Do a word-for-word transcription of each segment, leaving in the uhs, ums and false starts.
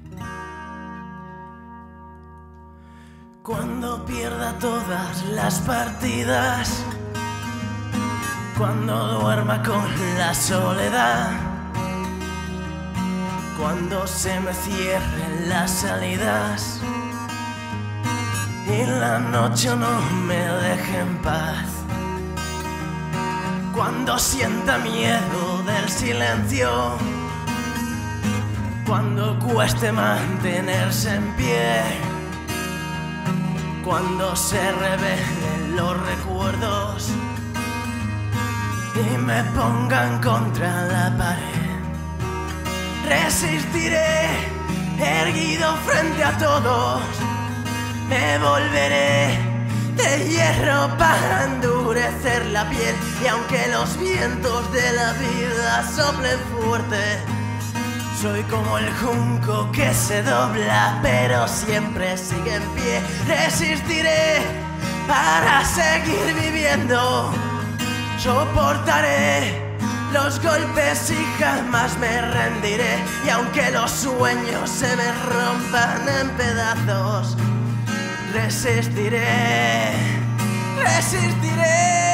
Cuando pierda todas las partidas, cuando duerma con la soledad, cuando se me cierren las salidas y la noche no me deje en paz, cuando sienta miedo del silencio, cuando cueste mantenerse en pie, cuando se revelen los recuerdos y me pongan contra la pared, resistiré erguido frente a todos, me volveré de hierro para endurecer la piel, y aunque los vientos de la vida soplen fuerte, soy como el junco que se dobla pero siempre sigue en pie. Resistiré para seguir viviendo, soportaré los golpes y jamás me rendiré, y aunque los sueños se me rompan en pedazos, resistiré, resistiré.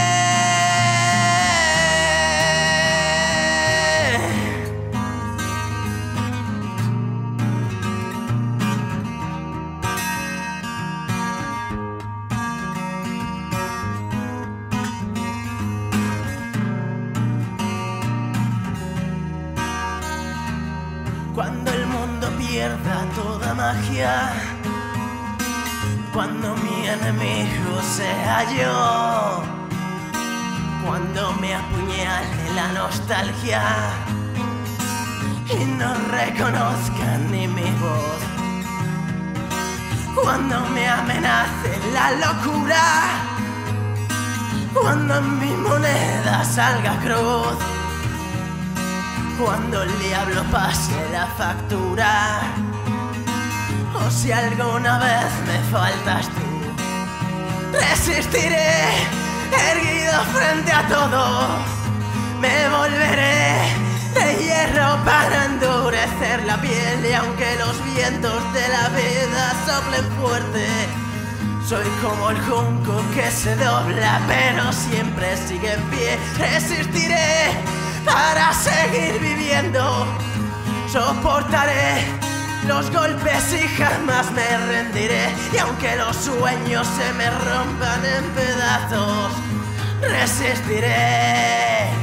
Cuando el mundo pierda toda magia, cuando mi enemigo sea yo, cuando me apuñale la nostalgia y no reconozca ni mi voz, cuando me amenace la locura, cuando en mi moneda salga cruz, cuando el diablo pase la factura, o si alguna vez me faltas tú, resistiré erguido frente a todo, me volveré de hierro para endurecer la piel, y aunque los vientos de la vida soplen fuerte, soy como el junco que se dobla pero siempre sigue en pie. Resistiré para seguir viviendo, soportaré los golpes y jamás me rendiré, y aunque los sueños se me rompan en pedazos, resistiré.